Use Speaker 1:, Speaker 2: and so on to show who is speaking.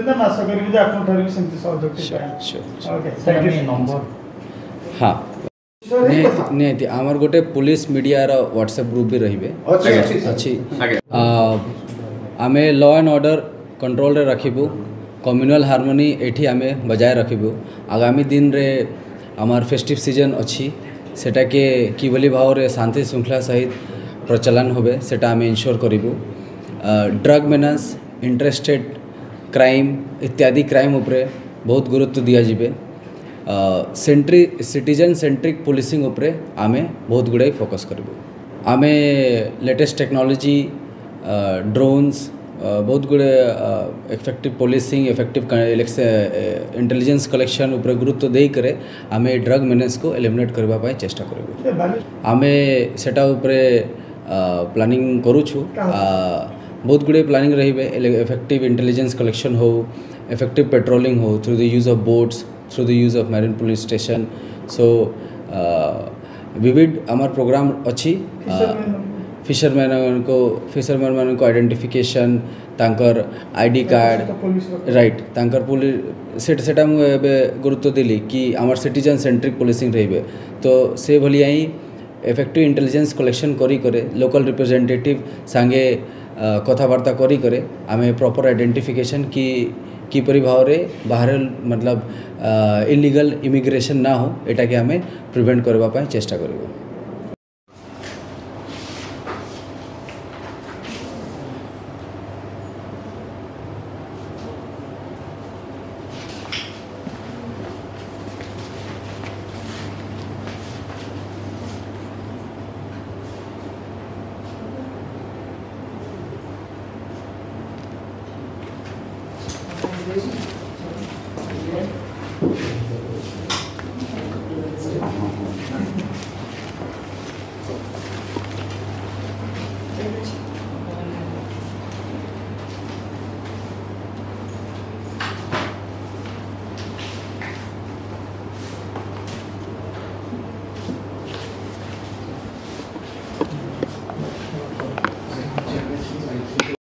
Speaker 1: ना आशा करी जे आपन ठार भी सेंति सहयोग ओके थैंक यू नंबर
Speaker 2: हाँ नहीं आमर गोटे पुलिस मीडिया रो व्हाट्सएप ग्रुप भी रहिबे अच्छी आमे लॉ एंड ऑर्डर कंट्रोल रे रखिबू कम्युनल हार्मोनी एठी आमे बजाय रखिबू आगामी दिन रे आमार फेस्टिव सीजन अच्छी सेटा के किभली भाव रे शांति श्रृंखला सहित प्रचलन होबे सेटा आमे इंश्योर करिबू ड्रग मेनान्स इंटरेस्टेड क्राइम इत्यादि क्राइम उपरे बहुत गुरुत्व दिया जिबे सिटीजन सेंट्रिक पुलिसिंग उपरे आमे बहुत गुड़ाई फोकस करिबू आमे लेटेस्ट टेक्नोलॉजी ड्रोन्स बहुत गुड़े effective policing effective intelligence collection उपरे गुरुत्व दे करे आमे ड्रग मेनेस को एलिमिनेट करबा पाई चेष्टा करिबू आमे सेटा उपरे प्लानिंग करूछु बहुत गुड़े प्लानिंग रहिबे इफेक्टिव इंटेलिजेंस कलेक्शन हो इफेक्टिव पेट्रोलिंग हो through the use of boats through the use of marine police station so विविध आमार प्रोग्राम अच्छी फिशरमैन मान को आइडेंटिफिकेशन तांकर आईडी कार्ड राइट तांकर पुलिस सेटा मुझे गुरुत्व दिली कि आमार सिटीजन सेंट्रिक पुलिसिंग रहिबे तो से भलिया ही इफेक्टिव इंटेलिजेंस कलेक्शन करी करे लोकल रिप्रेजेंटेटिव सांगे कथबार्ता करी करे आमे प्रॉपर आइडेंटिफिकेशन की परि भाव रे बाहर मतलब इलीगल इमिग्रेशन ना हो एटा के आमे प्रिवेंट करबा पाई चेष्टा करबो
Speaker 3: Thank you.